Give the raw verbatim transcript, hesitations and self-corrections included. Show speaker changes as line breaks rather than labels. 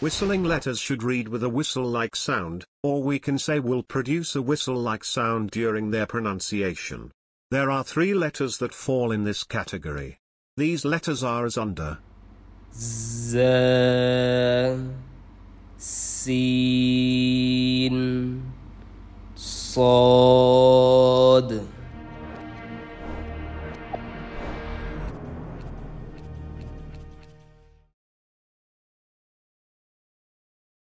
Whistling letters should read with a whistle-like sound, or we can say will produce a whistle-like sound during their pronunciation. There are three letters that fall in this category. These letters are as under:
Z, Sin, Sad.